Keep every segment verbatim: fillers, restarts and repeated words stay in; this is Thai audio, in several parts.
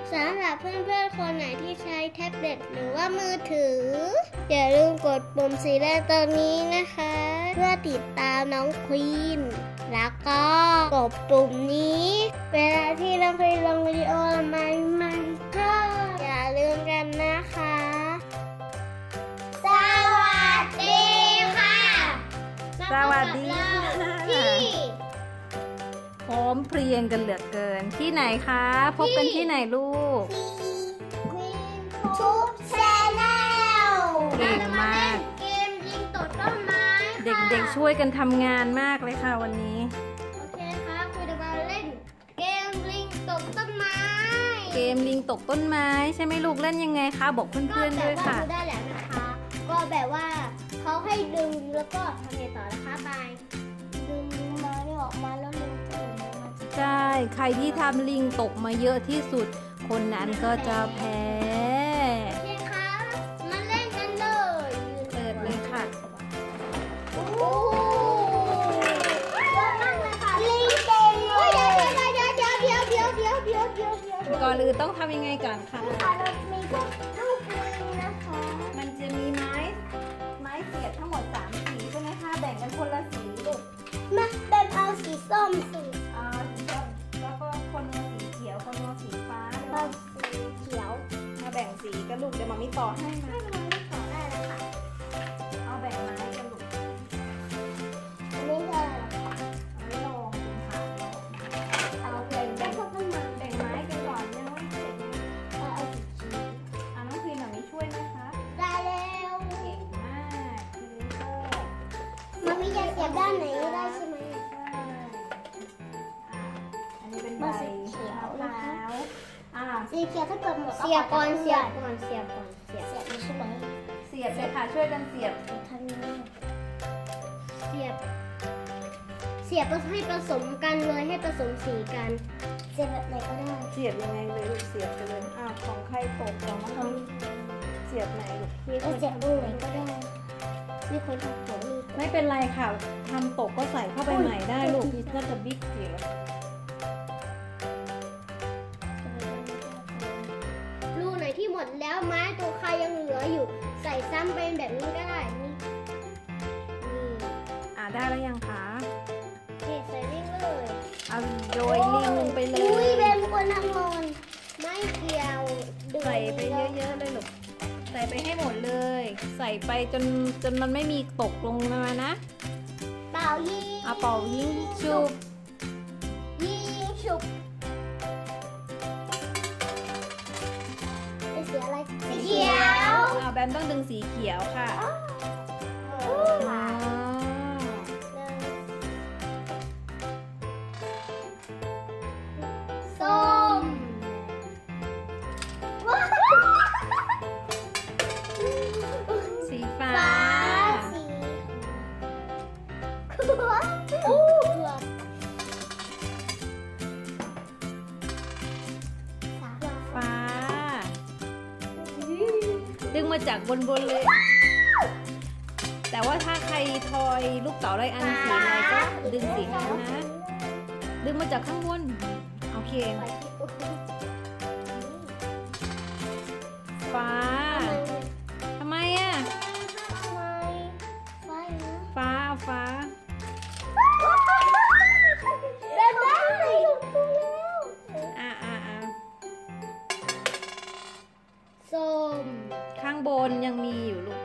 สำหรับเพื่อนๆคนไหนที่ใช้แท็บเล็ตหรือว่ามือถืออย่าลืมกดปุ่มสีแดงตรงนี้นะคะเพื่อติดตามน้องควีนแล้วก็กดปุ่มนี้เวลาที่น้องควีนลงวิดีโอใหม่ๆก็อย่าลืมกันนะคะสวัสดีค่ะสวัสดีค่ะที่พร้อมเพรียงกันเหลือเกินที่ไหนคะพบกันที่ไหนลูกทุกแชนแนลเก่งมากเกมยิงตกต้นไม้เด็กๆช่วยกันทำงานมากเลยค่ะวันนี้โอเคครับคุยจะมาเล่นเกมลิงตกต้นไม้เกมลิงตกต้นไม้ใช่ไหมลูกเล่นยังไงคะบอกเพื่อนๆด้วยค่ะก็แบบว่าดูได้แล้วนะคะก็แบบว่าเขาให้ดึงแล้วก็ทำไงต่อนะคะไปดึงไม้ออกมาแล้วลิงตกมาใช่ใครที่ทำลิงตกมาเยอะที่สุดคนนั้นก็จะแพ้โอเคค่ะมาเล่นกันเลยเปิดเลยค่ะโอ้โหเยอะมากเลยค่ะลิงเก่งเลยเดี๋ยวเดี๋ยวเดี๋ยวเดี๋ยวเดี๋ยวเดี๋ยวเดี๋ยวเดี๋ยวเดี๋ยวเดี๋ยวก่อนอื่นต้องทำยังไงก่อนคะมีพวกลูกลิงนะคะมันจะมีไม้ไม้เสียบทั้งหมดสามสีใช่ไหมคะแบ่งกันคนละสีลูกมาเป็นเอาสีส้มสีอ่าสีส้มแล้วก็คนเอาสีเขียวคนเอาสีฟ้าเลยสีเขียวมาแบ่งสีกันลูกเดี๋ยวมามีต่อให้มาให้มามีต่อได้เลยค่ะเอาแบ่งไม้กันลูกอันนี้คืออะไรคะไม่ลองค่ะเอาแบ่งแบ่งพวกต้นไม้แบ่งไม้กันก่อนยังไม่เสร็จนะเอาเอาสีเขียวอ่าน้องพีนมามีช่วยนะคะได้แล้วเก่งมากทีนี้ก็มามีจะเสียบด้านไหนก็ได้ใช่ไหมอันนี้เป็นใบเขียวนะคะสีเขียวถ้าเกิดหมดเสียบก่อนเสียบก่อนเสียบก่อนเสียบเสียบใช่ไหมเสียบเลยค่ะช่วยกันเสียบทำยังไงเสียบเสียบก็ให้ผสมกันเลยให้ผสมสีกันเสียบแบบไหนก็ได้เสียบยังไงเลยลูกเสียบกันเลยอ่าของใครตกเรามาทำเสียบไหนลูกมีคนเสียบตรงไหนก็ได้มีคนทำของมีไม่เป็นไรค่ะทำตกก็ใส่เข้าไปใหม่ได้ลูกน่าจะบิ๊กเสียรูไหนที่หมดแล้วไม้ตัวใครยังเหลืออยู่ใส่ซ้ำเป็นแบบนี้ก็ได้นี่นี่อ่าได้แล้วยังคะเทใส่ลิงเลยเอาโดยลิงลงไปเลยอุ้ยเป็นคนทำงานไม่เกี่ยวใส่ไปเยอะๆเลยลูกใส่ไปให้หมดเลยใส่ไปจนจนมันไม่มีตกลงมานะเป่ายิงเอาเป่ายิงชุบยิงชุบเป็นสีอะไรสีเขียวเอาแบมต้องดึงสีเขียวค่ะส้มสีฟ้าสีเขือโอ้ฟ้าดึงมาจากบนบนเลยแต่ว่าถ้าใครทอยลูกเต๋าไรอันสีอะไรก็ดึงสีนั้นนะดึงมาจากข้างบนโอเคฟ้าทำไมอ่ะฟ้าฟ้าได้ได้อ่าอ่าอ่าส้มข้างบนยังมีอยู่ลูก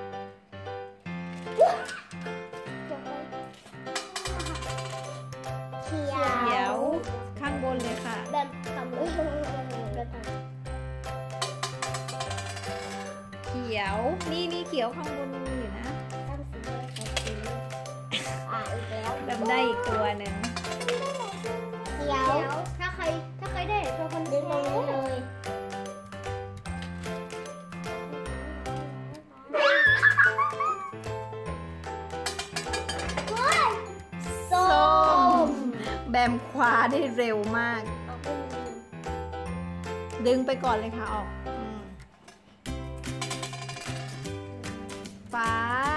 เขียวเขียวข้างบนเลยค่ะแบบทำเลยเขียวนี่นี่เขียวข้างบนมีอยู่นะตั้งสีเลยสีอ่าอีกแล้วแบบได้อีกตัวหนึ่งเขียวถ้าใครถ้าใครได้ตัวคนดึงลงเลยส้มแบมคว้าได้เร็วมากดึงไปก่อนเลยค่ะออกฟ้า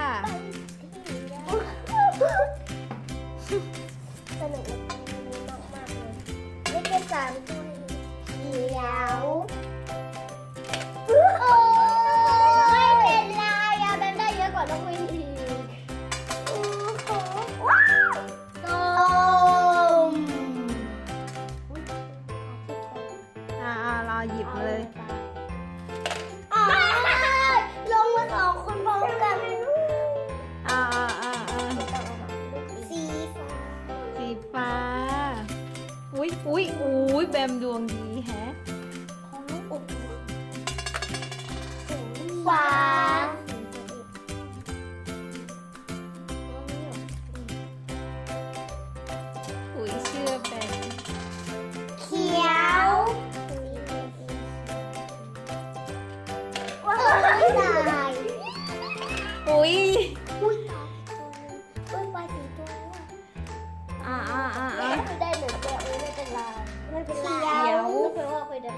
สนุกมากมากเลยนี่เป็นสามตัวเขียวอ่ารอหยิบเลยอ๋อลงมาสองคนพร้อมกันอ่าอ่าอ่าอ่าสีฟ้าสีฟ้าอุ้ยอุ้ยอุ้ยแบมดวงดีแฮะของลูกอบฟ้าอุ้ยเชื่อแบมเขียวว้าวตายอุ้ยอุ้ยตายอุ้ยปลาสีตัวอ่าอ่าอ่าอ่าไม่ได้หนึ่งตัวเออไม่เป็นไรไม่เป็นไรเขียวเพราะว่าเคยเดิน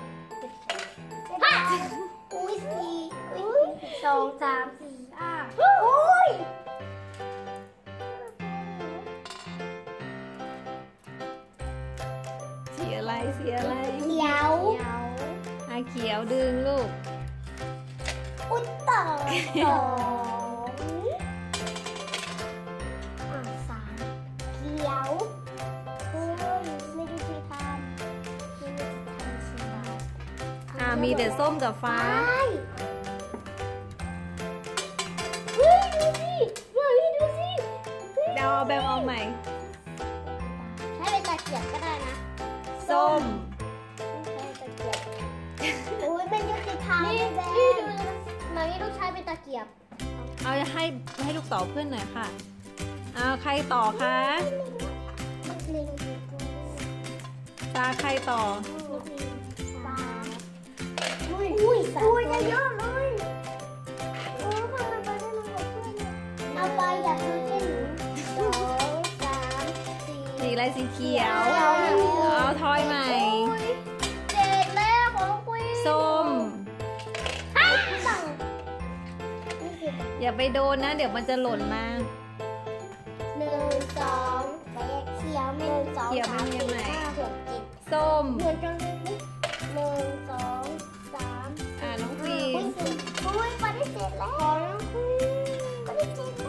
อุ้ยสี่อุ้ยสองสามสี่ห้าอุ้ยสีอะไรสีอะไรเขียวอ่าเขียวดึงลูกอุ้ยต่อสองอ่ะสามเขียวเฮ้ยไม่ดูสิทานไม่ดูสิทานสิบาทอ่ามีแต่ส้มกับฟ้าเฮ้ยดูสิเฮ้ยดูสิเดาแบมเอาใหม่ใช้เป็นตะเกียบก็ได้นะส้มใช้ตะเกียบโอ้ยเป็นยุติธรรมนี่นี่ดูนะมานี่ต้องใช้เป็นตะเกียบเอาให้ให้ลูกต่อเพื่อนหน่อยค่ะเอาใครต่อคะเล็งตาใครต่อสามอุ้ยอุ้ยสามตัวเยอะเลยโอ้พามันไปได้มันหมดเพื่อนเอาไปอย่าเพิ่งเล่นสองสามสี่สีอะไรสีเขียวเขียวเอาทอยใหม่เจ็ดแล้วของคุยส้มสั่งอย่าไปโดนนะ เดี๋ยวมันจะหล่นมาหนึ่งสองไปเขียวหนึ่งสองเขียวสามไม่มีสี่ไหนห้าหกเจ็ดส้มเหมือนกันเลยหนึ่งสองสามอ่าน้องฟีอุ้ยนสิอุ้ยปฏิเสธแล้วของน้องคุยปฏิเสธแล้ว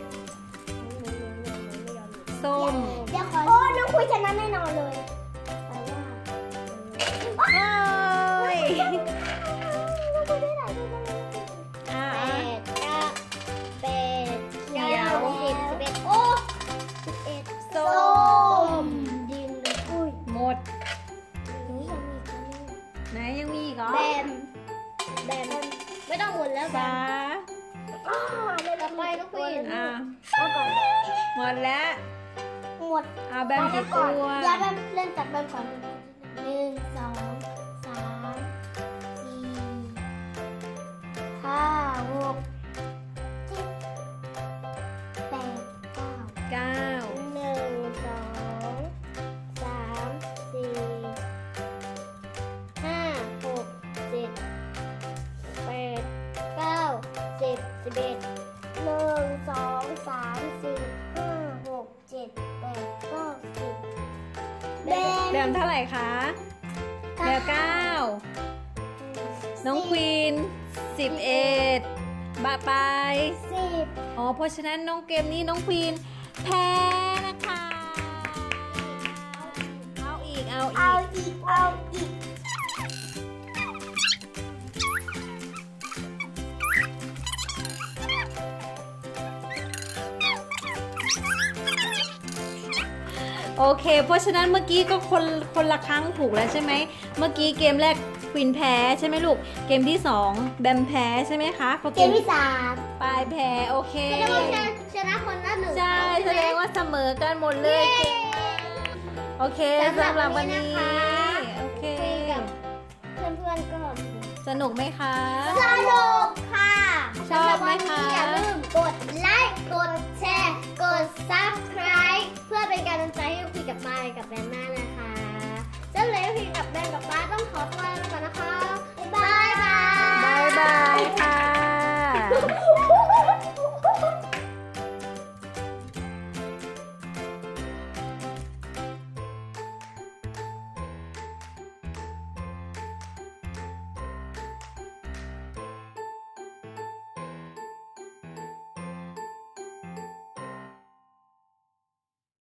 ส้มเดี๋ยวขอโอ้น้องคุยชนะแน่นอนเลยแต่ว่าโอ้ยน้องคุยได้หลายตัวเลยอ่าแปดเก้าแปดเขียวสิบสิบเอ็ดโอ้สิบเอ็ดส้มดินเลยอุ้ยหมดหนูยังมีตัวนึงไหนยังมีอีกเหรอแบมแบมไม่ต้องหมดแล้วแบฟ้ามอ้าวเลยต่อไปน้องคุยอ่าเอาก่อนหมดแล้วหมดเอาแบมเอากี่ก่ตัอนวอย่าแบมเล่นจากแบมก่อนหนึ่งสองสามสี่ห้าหกเจ็ดแปดเก้าเก้าหนึ่งสองสามสี่ห้าหกเจ็ดแปดเก้าสิบสิบเอ็ดหนึ่งสองสามสี่ห้าหกเจ็ดแปดเก้าสิบแบแบมเท่าไหร่คะแบมเก้าน้องควีนสิบเอ็ดบาไปสิบอ๋อเพราะฉะนั้นน้องเกมนี้น้องควีนแพ้นะคะ เอาอีก เอาอีเอากอีกเอาอีกโอเค เพราะฉะนั้นเมื่อกี้ก็คนคนละครั้งถูกแล้วใช่ไหม เมื่อกี้เกมแรกควีนแพ้ใช่ไหมลูก เกมที่สองแบมแพ้ใช่ไหมคะพอเกมที่สามปลายแพ้โอเคแสดงว่าชนะคนละหนึ่งใช่แสดงว่าเสมอกันหมดเลย โอเคสำหรับวันนี้ โอเคคุยกับเพื่อนๆก็สนุกไหมคะสนุกค่ะชอบไหมคะสำรับวันนี้อย่าลืมกดไลค์ กดแชร์ กด ซับสไครบ์ เพื่อเป็นกำลังใจให้คุยกับมายกับแบมมานะคะเจ้าเลยคุยกับ